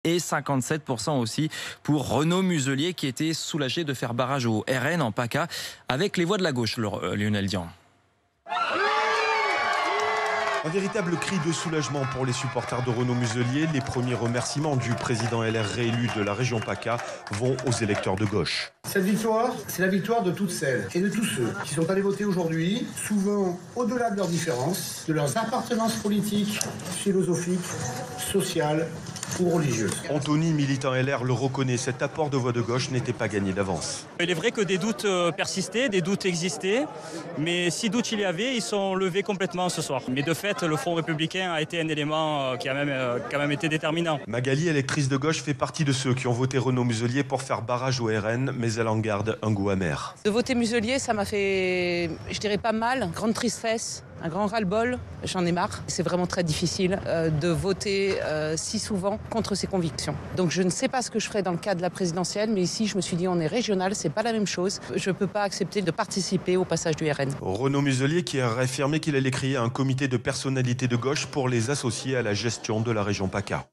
et 57% aussi pour Renaud Muselier qui était soulagé de faire barrage au RN en PACA avec les voix de la gauche, Lionel Dian. Un véritable cri de soulagement pour les supporters de Renaud Muselier. Les premiers remerciements du président LR réélu de la région PACA vont aux électeurs de gauche. Cette victoire, c'est la victoire de toutes celles et de tous ceux qui sont allés voter aujourd'hui, souvent au-delà de leurs différences, de leurs appartenances politiques, philosophiques, sociales ou religieuses. Anthony, militant LR, le reconnaît, cet apport de voix de gauche n'était pas gagné d'avance. Il est vrai que des doutes persistaient, des doutes existaient, mais si doutes il y avait, ils sont levés complètement ce soir. Mais de fait, le Front républicain a été un élément qui a quand même été déterminant. Magali, électrice de gauche, fait partie de ceux qui ont voté Renaud Muselier pour faire barrage au RN, mais elle en garde un goût amer. De voter Muselier, ça m'a fait, je dirais pas mal, grande tristesse, un grand ras-le-bol, j'en ai marre. C'est vraiment très difficile de voter si souvent contre ses convictions. Donc je ne sais pas ce que je ferai dans le cas de la présidentielle, mais ici je me suis dit on est régional, c'est pas la même chose. Je ne peux pas accepter de participer au passage du RN. Renaud Muselier qui a réaffirmé qu'il allait créer un comité de personnalités de gauche pour les associer à la gestion de la région PACA.